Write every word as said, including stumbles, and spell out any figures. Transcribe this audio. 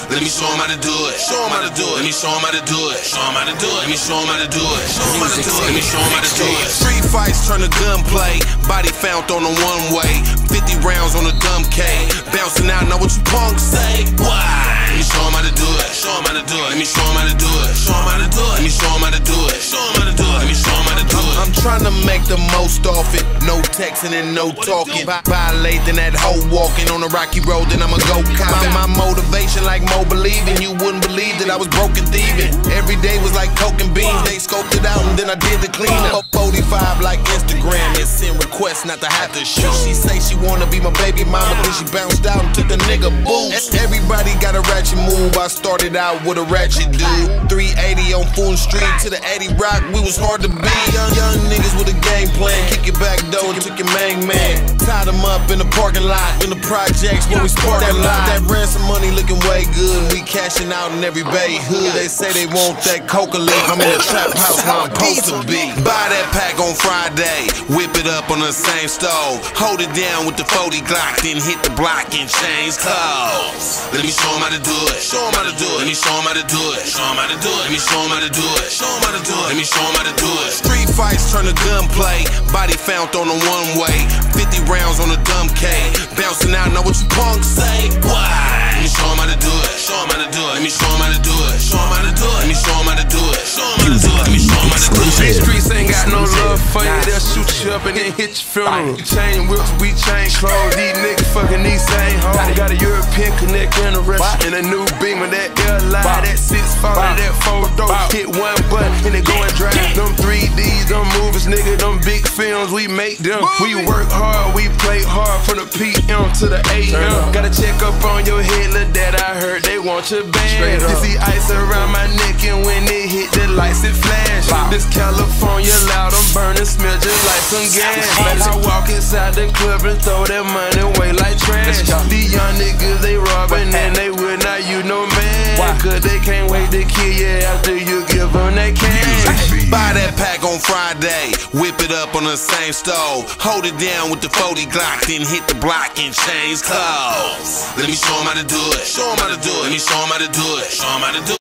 Let me show him how to do it. Show him how to do it. Let me show him how to do it. Show him how to do it. Let me show him how to do it. Show him how to do it. Let me show him how to do it. Street fights turn to gunplay. Body found on the one way. fifty rounds on a dumb K. Bouncing out, know what you punks say? Why? Let me show him how to do it. Show him how to do it. Let me show him how to do it. Show him how to do it. Let me show him how to do it. Show him how to do it. Let me show him how to do it. I'm trying to make the most off it. No texting and no talking. Violating that hoe walking on the rocky road, then I'ma go copping. My motivation like Mo believing. You wouldn't believe that I was broken thieving. Every day was like coke and beans. They scoped it out and then I did the cleanup. forty-five like Instagram. And send requests not to have to shoot. She say she wanna be my baby mama, then she bounced out and took the nigga boots. Everybody got a ratchet move. I started out with a ratchet dude. three eighty on Fulton Street to the eighty Rock. We was hard to beat. Young, young niggas with a game plan. Kick your back door and took your main man. Tied him up in the parking lot. In the projects where we spark that lot. That ransom money looking way good. We cashing out in every bay hood. They say they want that coca leaf. I'm in the trap house where I'm supposed to be. Buy that pack on Friday. Whip it up on the same stove. Hold it down with the forty Glock. Then hit the block and change clothes. Let me show him how to do it. Show him how to do it. Let me show him how to do it. Show him how to do it. Let me show him how to do it. Show him how to do it. Let me show him how to do it. Street fights turn to gunplay. Body found on the one way. fifty rounds on a dumb K. Bouncing out, know what you punks say? Why? Let me show him how to do it. Show him how to do it. Let me show him how to do it. Show him how to do it. Let me show him how to do it. Show him how to do it. Let me show him how to do it. These streets ain't got no love for you. They'll shoot you up and then hit your funeral. Chain whips, we change clothes. These niggas fucking these same hoes. Got a European connect and a Russian. And a new Beamer, that airline, that six forty, that four door. Hit one button and it go and drive. Them three Ds, them movies, nigga, them big films, we make them. We work hard, we play hard from the P M to the A M. Gotta check up on your head, look that I heard they want your band. You see ice around my neck and when it hit the lights it flash. This California loud, I'm burning, smell just like some gas. I walk inside the club and throw that money away like trash. These young niggas, they robbing and they will not you no man. Cause they can't wait to kill you after you give them that cash. Buy that pack on Friday. Whip it up on the same stove. Hold it down with the forty Glock. Then hit the block and change clothes. Let me show him how to do it. Show him how to do it. Let me show him how to do it. Show him how to do it.